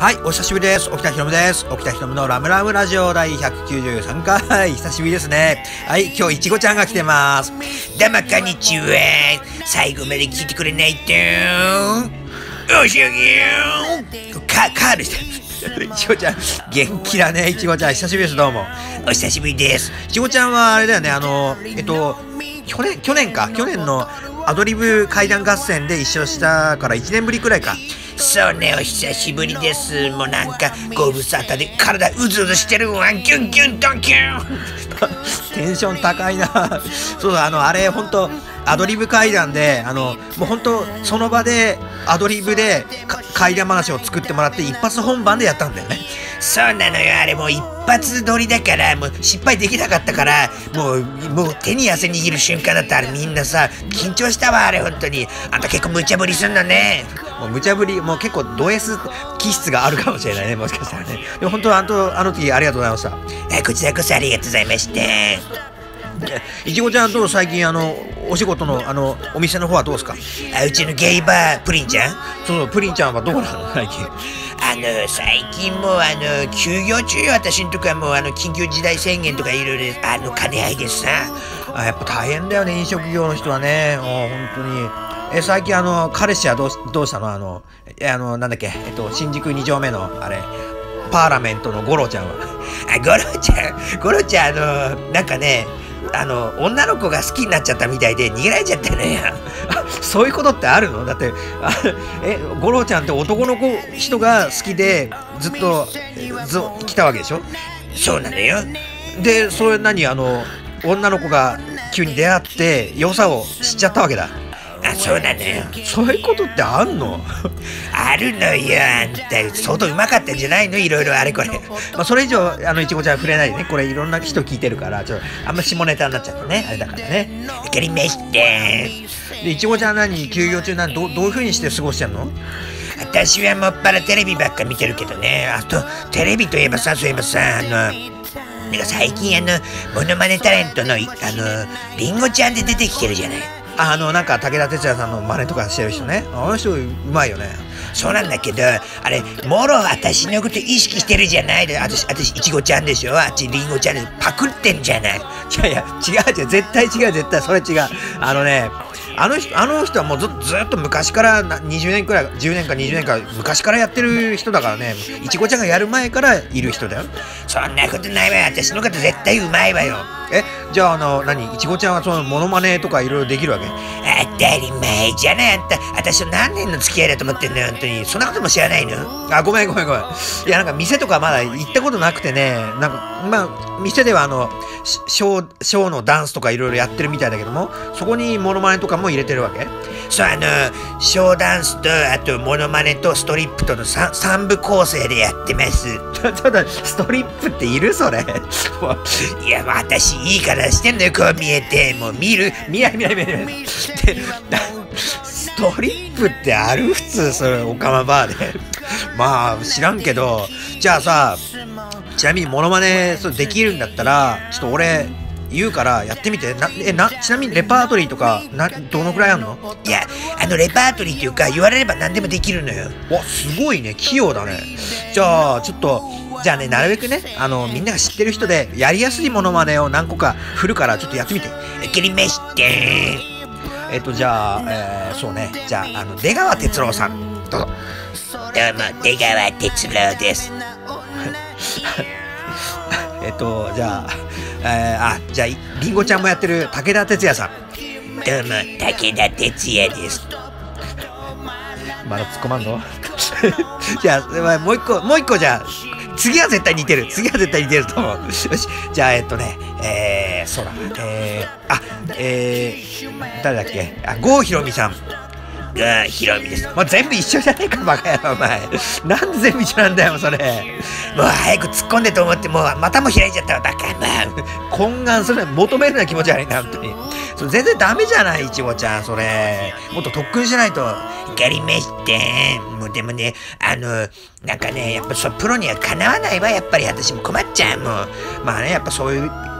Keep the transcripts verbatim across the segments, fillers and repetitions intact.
はい、お久しぶりです。沖田ひろむです。沖田ひろむのラムラムラジオ第ひゃくきゅうじゅうさんかい。久しぶりですね。はい、今日いちごちゃんが来てます。 どうもこんにちは。最後まで聞いてくれないとおしあげよか、カールしてる。いちごちゃん、元気だね。いちごちゃん、久しぶりです。どうも。 お久しぶりです。 いちごちゃんはあれだよね、あの、えっと、去年、去年か。去年のアドリブ怪談合戦で一緒したからいちねんぶりくらいか。 そうね、お久しぶりです。もうなんかご無沙汰で体うずうずしてるわ。キュンキュンドンキュンテンション高いな。そうだ、あのあれほんとアドリブ怪談で、あのもうほんとその場でアドリブで怪談話を作ってもらって一発本番でやったんだよね。 そうなのよ。あれもう一発撮りだからもう失敗できなかったから、もうもう手に汗握る瞬間だった。あれみんなさ緊張したわ。あれ本当にあんた結構無茶ぶりすんのね。 もう無茶ぶり、もう結構ド S 気質があるかもしれないね、もしかしたらね。でも本当あのあの時ありがとうございました。 あこちらこそありがとうございました。 いちごちゃんと最近あのお仕事のあのお店の方はどうですか？ あうちのゲイバープリンちゃん。 そうそう、プリンちゃんはどうなの最近？ あの最近もうあの休業中よ。私んとこはもうあの緊急事態宣言とかいろいろあの兼ね合いでさ。 あ、やっぱ大変だよね、飲食業の人はね。もう本当に。え、最近あの彼氏はどうどうしたの？あのえあのなんだっけ、えっと新宿に丁目のあれパーラメントのゴロちゃんは。 あゴロちゃんゴロちゃんあのなんかね、あの女の子が好きになっちゃったみたいで逃げられちゃったのよ。 そういうことってあるの？だってあえゴロちゃんって男の子人が好きでずっとず来たわけでしょ？ そうなのよ。 でそれ何、あの女の子が急に出会って良さを知っちゃったわけだ。 あそうなのよ。 そういうことってあんの？ あるのよ。あんた相当うまかったんじゃないの？いろいろあれこれ。 まあそれ以上あのいちごちゃん触れないでね。これいろんな人聞いてるからちょっとあんま下ネタになっちゃってね、あれだからね。 わかりました。 でいちごちゃん何休業中なんどどういう風にして過ごしてんの？ 私はもっぱらテレビばっか見てるけどね。あとテレビといえばさ、そういえばさ、あのなんか最近あのモノマネタレントのあのリンゴちゃんで出てきてるじゃない。 あのなんか武田鉄矢さんの真似とかしてる人ね。あの人うまいよね。 そうなんだけど、あれもろ私のこと意識してるじゃないで。私私いちごちゃんでしょ。あっちりんごちゃんでパクってんじゃない。 いやいや違う違う、絶対違う、絶対それ違う。あのね、あの人あの人はもうずずっと昔からにじゅうねんくらい、じゅうねんかにじゅうねんか昔からやってる人だからね。いちごちゃんがやる前からいる人だよ。 そんなことないわよ。私のこと絶対うまいわよ。 え、じゃああの何、いちごちゃんはそのモノマネとかいろいろできるわけ？ 当たり前じゃない。あんた私と何年の付き合いだと思ってんのよ。本当にそんなことも知らないの？ あ、ごめんごめんごめん。いやなんか店とかまだ行ったことなくてね。なんかまあ店ではあのショーショーのダンスとかいろいろやってるみたいだけども、そこにモノマネとかも入れてるわけ？ そう、あのショーダンスとあとモノマネとストリップとの 3, 三部構成でやってます。 ただストリップっているそれ？ いや私いいからしてんのよ。こう見えてもう見る見ない見ない見ない見ない。でストリップってある？普通それオカマバーで。まあ知らんけど。じゃあさ、ちなみにモノマネそれできるんだったらちょっと俺言うからやってみて。なえなちなみにレパートリーとかなどのくらいあんの？ いやあのレパートリーっていうか言われれば何でもできるのよ。 わ、すごいね、器用だね。じゃあちょっとじゃあね、なるべくね、あのみんなが知ってる人でやりやすいモノマネを何個か振るからちょっとやってみて。 わかりました。 えっとじゃあ、えー、そうね、じゃああの出川哲朗さんどうぞ。 どうも出川哲朗です。 えっとじゃあ、えー、あじゃありんごちゃんもやってる武田鉄矢さん。 どうも武田鉄矢です。 まだ突っ込まんの？じゃあもう一個もう一個、じゃあ次は絶対似てる次は絶対似てると思う。よし、じゃあえっとねえー、そうだえー、あえー、誰だっけ、あ郷ひろみさん。 がひろみです。 まあ、全部一緒じゃねえかバカ野郎お前。なんで全部一緒なんだよそれ。 もう早く突っ込んでと思ってもうまたも開いちゃったわバカな。 懇願するの求めるような気持ち悪いな本当に。それ全然ダメじゃないいちごちゃん、それもっと特訓しないと。 わかりました。もうでもね、あのなんかねやっぱそうプロにはかなわないわ。やっぱり私も困っちゃうもん。 まあね、やっぱそういう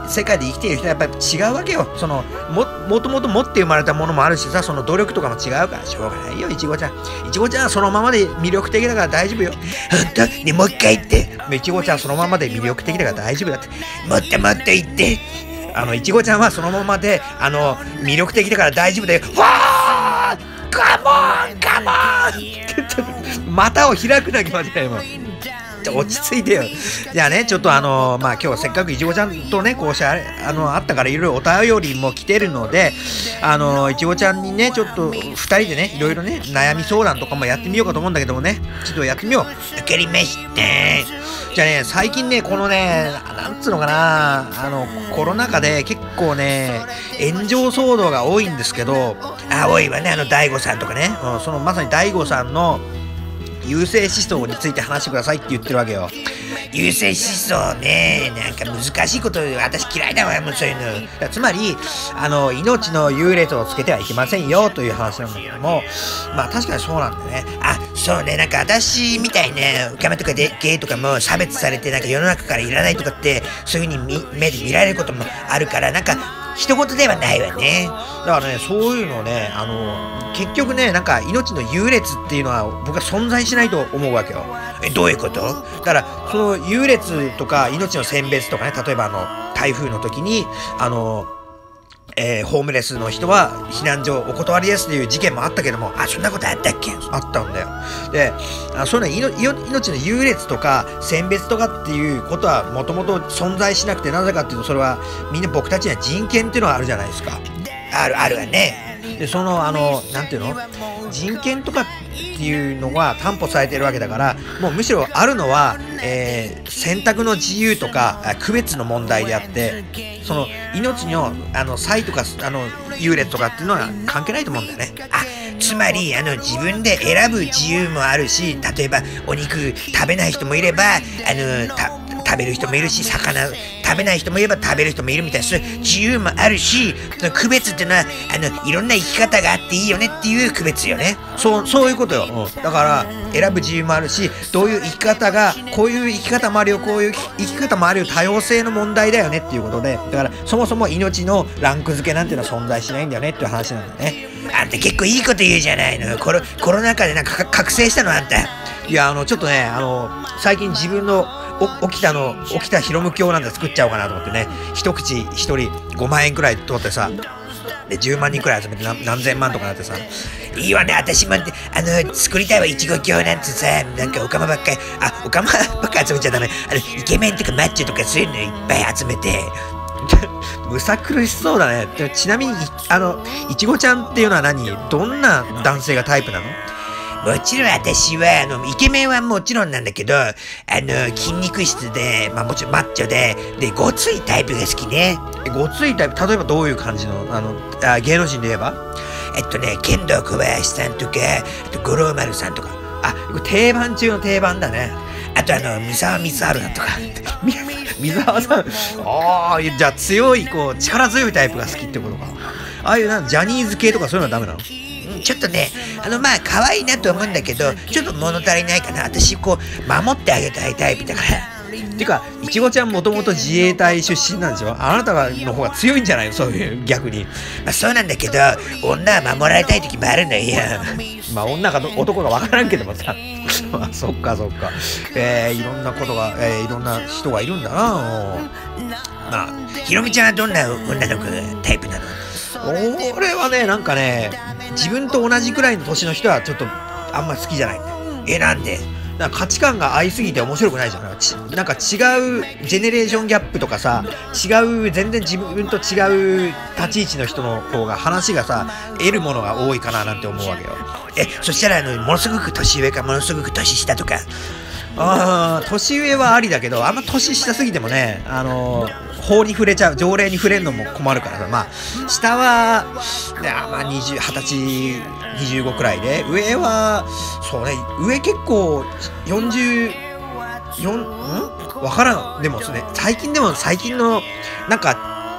世界で生きている人はやっぱり違うわけよ。そのももともと持って生まれたものもあるしさ、その努力とかも違うからしょうがないよ。いちごちゃんいちごちゃんはそのままで魅力的だから大丈夫よ。 ほんとね、もう一回言って。 いちごちゃんそのままで魅力的だから大丈夫だって。 もっともっと言って。 あのいちごちゃんはそのままであの魅力的だから大丈夫だよ。わーカモンカモン股を開くだけまでよ。落ち着いてよ。じゃあね、ちょっとあのまあ今日せっかくいちごちゃんとねこうしてあれあのあったからいろいろお便りも来てるので、あのいちごちゃんにねちょっとふたりでねいろいろね悩み相談とかもやってみようかと思うんだけどもね、ちょっとやってみよう。 わかりました。 じゃあね、最近ねこのねなんつうのかな、あのコロナ禍で結構ね炎上騒動が多いんですけど、 あ、多いわね、あの大悟さんとかね。 うん、そのまさに大悟さんの優勢思想について話してくださいって言ってるわけよ。 優勢思想ね、なんか難しいこと私嫌いだわ、もうそういうの。 つまりあの命の優劣をつけてはいけませんよという話なんだけども、まあ確かにそうなんだよね。 あ、そうね、なんか私みたいね、オカマとかでゲイとかも差別されてなんか世の中からいらないとかってそういう風に目で見られることもあるから、なんか一言ではないわね。 だからね、そういうのね、あの結局ね、なんか命の優劣っていうのは僕は存在しないと思うわけよ。 え、どういうこと？ だからその優劣とか命の選別とかね、例えばあの台風の時にあのえー、ホームレスの人は避難所お断りですっていう事件もあったけども、 あ、そんなことあったっけ？ あったんだよ。で、あそういうの命の優劣とか選別とかっていうことはもともと存在しなくて、なぜかっていうとそれはみんな僕たちには人権っていうのがあるじゃないですか。 あるあるわね。 でそのあのなんていうの人権とかっていうのが担保されてるわけだから、もうむしろあるのは、えー、選択の自由とか区別の問題であって、その命のあの差異とかあの優劣とかっていうのは関係ないと思うんだよね。 あ、つまりあの自分で選ぶ自由もあるし、例えばお肉食べない人もいればあのた食べる人もいるし、魚食べない人もいれば食べる人もいるみたいな、そういう自由もあるし、区別っていうのはあのいろんな生き方があっていいよねっていう区別よね。 そうそういうことよ、うん、だから選ぶ自由もあるし、どういう生き方がこういう生き方もあるよ、こういう生き方もあるよ、多様性の問題だよねっていうことで、だからそもそも命のランク付けなんていうのは存在しないんだよねっていう話なんだよね。 あんた結構いいこと言うじゃないの。コロコロナ禍でなんか覚醒したのあんた。 いや、あのちょっとね、あの最近自分のお起きたの起きたヒロム教なんて作っちゃおうかなと思ってね、一口一人ごまんえんくらい取ってさ、でじゅうまんにんくらい集めて何何千万とかなってさ、 いいわね。私もあの作りたいわ、いちご教なんてさ、なんかオカマばっかり、あ、オカマばっかり集めちゃダメ、あのイケメンとかマッチョとかそういうのいっぱい集めてむさ苦しそうだね。でちなみにあのいちごちゃんっていうのは何、どんな男性がタイプなの？ もちろん私は、あの、イケメンはもちろんなんだけど、あの、筋肉質で、まあもちろんマッチョで、で、ごついタイプが好きね。 ごついタイプ、例えばどういう感じの、あの、あ芸能人で言えば？ えっとね、剣道小林さんとか、あと五郎丸さんとか。 あ、定番中の定番だね。 あとあの、三沢光晴さんとか。 三沢さん、ああ、じゃあ強い、こう、力強いタイプが好きってことか。ああいうな、ジャニーズ系とかそういうのはダメなの？ ちょっとね、あのまあ可愛いなと思うんだけど、ちょっと物足りないかな。私こう守ってあげたいタイプだから。 てかいちごちゃんもともと自衛隊出身なんでしょ？あなたの方が強いんじゃないの？そういう逆に。 まあそうなんだけど、女は守られたい時もあるのよ。 まあ女か男か分からんけどもさあ、そっかそっか。えー、いろんなことが、えー、いろんな人がいるんだな。 まあひろみちゃんはどんな女の子がタイプなの？ 俺はね、なんかね、自分と同じくらいの年の人はちょっとあんまり好きじゃないんだよ。 え、なんで？ なんか価値観が合いすぎて面白くないじゃん。なんかちなんか違うジェネレーションギャップとかさ、違う全然自分と違う立ち位置の人の方が話がさ得るものが多いかななんて思うわけよ。 え、そしたらあのものすごく年上かものすごく年下とか。 ああ、年上はありだけど、あんま年下すぎてもね、あのー、法に触れちゃう、条例に触れるのも困るからさ、まあ下は、ね、まあにじゅう、はたち、にじゅうごくらいで、上はそうね、上結構よんじゅうよん、ん？わからん。でもね、最近でも最近のなんか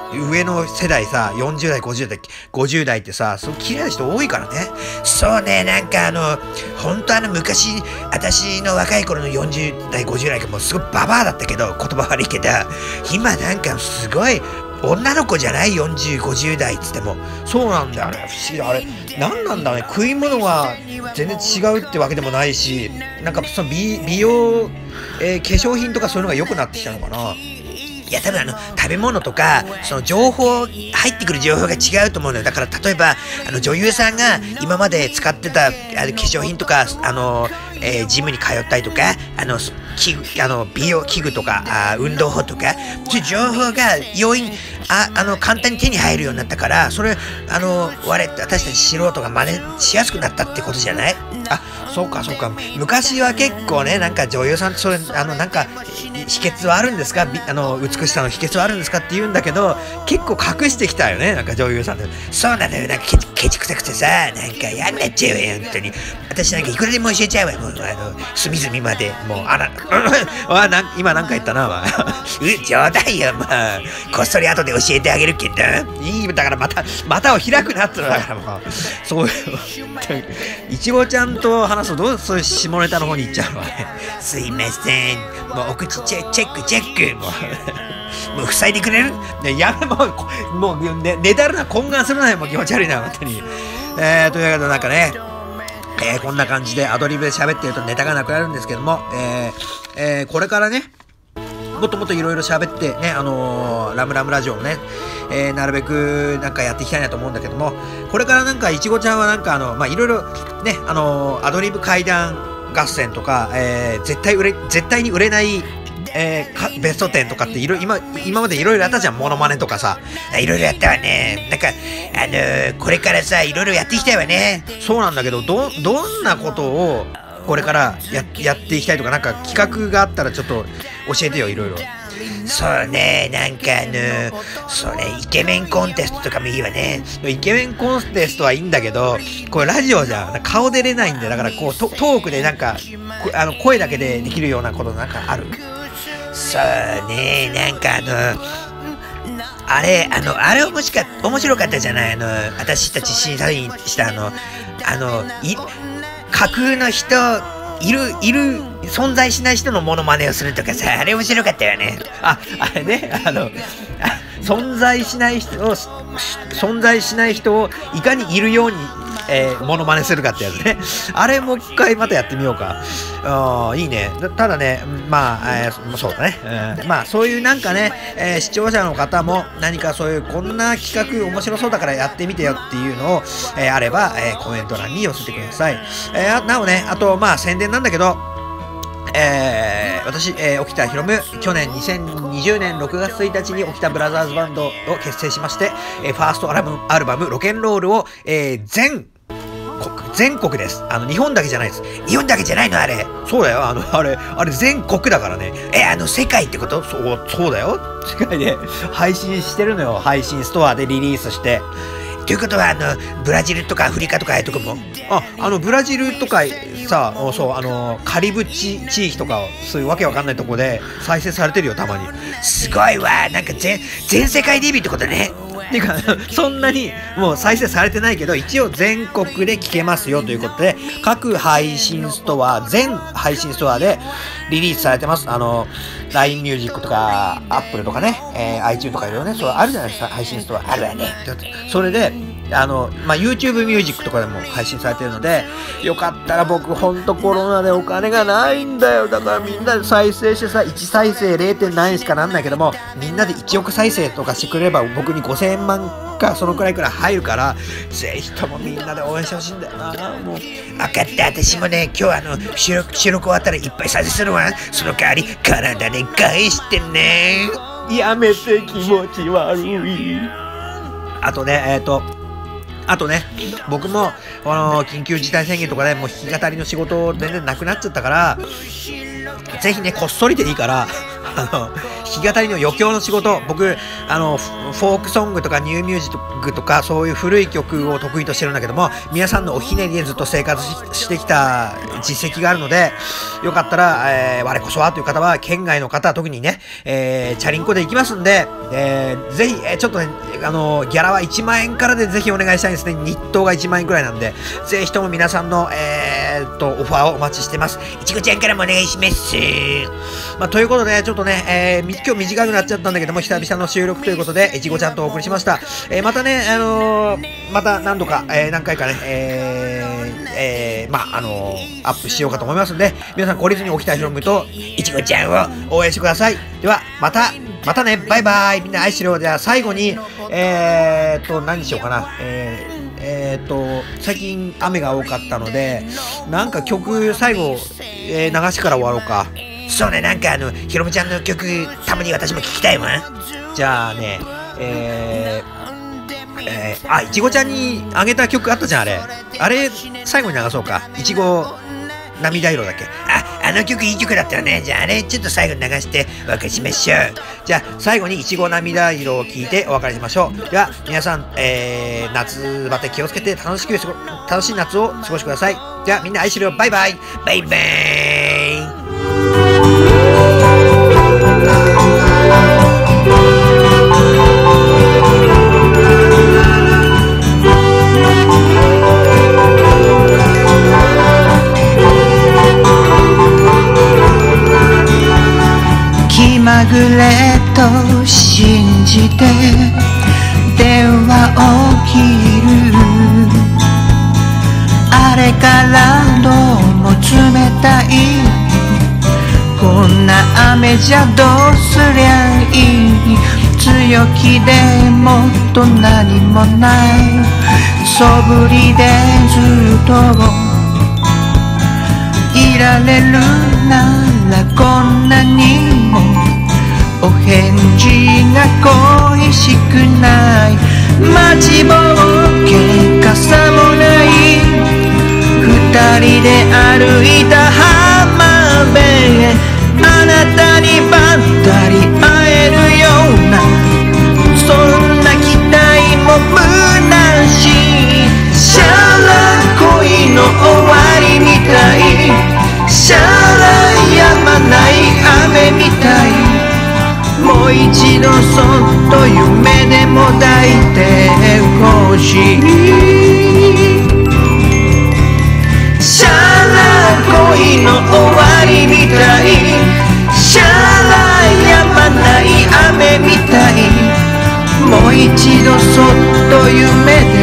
上の世代さ、よんじゅう代、ごじゅう代、ごじゅう代ってさ、すごい綺麗な人多いからね。 そうね、なんかあの、本当あの昔、私の若い頃のよんじゅう代、ごじゅう代がもうすごいババアだったけど、言葉悪いけど、今なんかすごい、女の子じゃない ?よんじゅう、ごじゅう代っつっても。 そうなんだよね。不思議だ。あれ、なんなんだろうね。食い物が全然違うってわけでもないし、なんかその 美, 美容、えー、化粧品とかそういうのが良くなってきたのかな。 いや、多分あの、食べ物とか、その情報、入ってくる情報が違うと思うのよ。だから、例えば、あの、女優さんが今まで使ってた、あの、化粧品とか、あの、えー、ジムに通ったりとか、あの、器具、あの、美容器具とか、あ運動法とか、そういう情報が容易に、あ、あの、簡単に手に入るようになったから、それ、あの、我、私たち素人が真似しやすくなったってことじゃない？ あ、そうかそうか。昔は結構ね、なんか女優さんってそれ、あの、なんか、秘訣はあるんですか？あの、美しさの秘訣はあるんですかって言うんだけど、結構隠してきたよね、なんか女優さんで。 そうなんだよ、なんかケチ、ケチくさくてさ、なんか嫌になっちゃうよ、本当に。私なんかいくらでも教えちゃうわ、もう、あの、隅々まで、もう、あら、 あなん今なんか言ったな、まあ。う、冗談よ、まあ。こっそり後で教えてあげるけど。 いい、だからまた、またを開くなってのだからもう、そういう、いちごちゃんと話すとどうそういう下ネタの方に行っちゃうわね。 すいません。もうお口チェチェックチェック。もう、もう塞いでくれる？ ね、やめ、もう、もう、ね、ねだるな、懇願するなよ、もう気持ち悪いな、本当に。えー、というわけでなんかね、えー、こんな感じでアドリブで喋ってるとネタがなくなるんですけども、えーえー、これからね、もっともっといろいろ喋ってね、あのー、ラムラムラジオをね、えー、なるべくなんかやっていきたいなと思うんだけども、これからなんかいちごちゃんはなんかあの、まあ、いろいろね、あのー、アドリブ怪談合戦とか、えー、絶対売れ、絶対に売れない、えー、かベストテンとかっていろ今、今までいろいろやったじゃん、モノマネとかさ。 いろいろやったわね。なんか、あのー、これからさ、いろいろやっていきたいわね。 そうなんだけど、ど、どんなことをこれからや、やっていきたいとか、なんか企画があったらちょっと教えてよ、いろいろ。 そうね、なんかあのー、そうね、イケメンコンテストとかもいいわね。 イケメンコンテストはいいんだけど、これラジオじゃん。顔出れないんで、だからこうト、トークでなんか、あの声だけでできるようなことなんかある？ そうね、なんかあの、あれ、あの、あれ面白か、面白かったじゃない？あの、私たち審査員したあの、あの、い、架空の人、いる、いる、存在しない人のモノマネをするとかさ、あれ面白かったよね。 あ、あれね、あの、存在しない人を、存在しない人をいかにいるように、えー、モノマネするかってやつね。あれもう一回またやってみようか。あいいね。ただね、まあ、えー、そうだね。うん、まあ、そういうなんかね、えー、視聴者の方も何かそういうこんな企画面白そうだからやってみてよっていうのを、えー、あれば、えー、コメント欄に寄せてください。えー、なおね、あと、まあ、宣伝なんだけど、えー、私、えー、沖田ひろむ、去年にせんにじゅうねんろくがつついたちに沖田ブラザーズバンドを結成しまして、えー、ファーストアルバム、アルバムロケンロールを、えー、全国、全国です。あの、日本だけじゃないです。 日本だけじゃないのあれ。 そうだよ。あの、あれ、あれ全国だからね。 え、あの、世界ってこと？ そう、そうだよ。世界で配信してるのよ。配信ストアでリリースして。 ということは、あの、ブラジルとかアフリカとかああいうとこも？ あ、あの、ブラジルとかさ、そう、あの、カリブ地地域とか、そういうわけわかんないとこで再生されてるよ、たまに。 すごいわ。なんか全、全世界デビューってことね。 っていうか、そんなにもう再生されてないけど、一応全国で聴けますよということで、各配信ストア、全配信ストアでリリースされてます。あの、ライン ミュージックとか、Apple とかね、えー、iTunes とかいろいろね、そうあるじゃないですか、配信ストア。 あるわね。 それで、あの、まあ、YouTube ミュージックとかでも配信されてるので、よかったら僕ほんとコロナでお金がないんだよ。だからみんなで再生してさ、いち再生 れいてんなんえんしかなんないけども、みんなでいちおく再生とかしてくれれば僕にごせんまんかそのくらいくらい入るから、ぜひともみんなで応援してほしいんだよな。もう。 分かった。私もね、今日あの、収録、収録終わったらいっぱい再生するわ。その代わり、体で返してね。 やめて、気持ち悪い。あとね、えっと、あとね、僕も、この、緊急事態宣言とかで、もう弾き語りの仕事全然なくなっちゃったから、ぜひね、こっそりでいいから、あの、弾弾き語りの余興の仕事、僕あのフォークソングとかニューミュージックとかそういう古い曲を得意としてるんだけども、皆さんのおひねりでずっと生活 し, してきた実績があるので、よかったら、えー、我こそはという方は県外の方は特にね、えー、チャリンコで行きますんで、えー、ぜひ、えー、ちょっとねあのギャラはいちまんえんからでぜひお願いしたいんですね。日当がいちまんえんくらいなんで、ぜひとも皆さんの、えー、っとオファーをお待ちしてます。 いちごちゃんからもお願いします。 まあ、ということでちょっとね、えー、今日短くなっちゃったんだけども、久々の収録ということでいちごちゃんとお送りしました。えー、またね、あのー、また何度か、えー、何回かね、えーえー、まああのー、アップしようかと思いますんで、皆さん懲りずに沖田ひろむといちごちゃんを応援してください。ではまたまたね、バイバイ、みんな愛してるよ。じゃあ最後にえー、っと何にしようかな、えーえー、っと最近雨が多かったので、なんか曲最後、えー、流してから終わろうか。 そうね、なんかあのひろむちゃんの曲たまに私も聴きたいわ。 じゃあね、えー、えー、あ、いちごちゃんにあげた曲あったじゃん、あれあれ最後に流そうか。いちご涙色だっけ。 あ、あの曲いい曲だったよね。じゃああれちょっと最後に流してお別れしましょう。 じゃあ最後にいちご涙色を聴いてお別れしましょう。では皆さん、えー、夏バテ気をつけて楽しく楽しい夏を過ごしてください。ではみんな愛してるよ。バイバイバイバイ。 気まぐれと信じて電話を切る。あれからどうも冷たい。こんな雨じゃどうすりゃいい。強気でもっと何もない素振りでずっといられるならこんなにもお返事が恋しくない。待ちぼうけ傘もない二人で歩いた浜辺へ、あなたにばったり会えるようなそんな期待も虚しい。シャラ恋の終わりみたい。シャラ止まない雨みたい。もう一度そっと夢でも抱いてほしい。シャラ恋の終わりみたい。シャラ止まない雨みたい。もう一度そっと夢で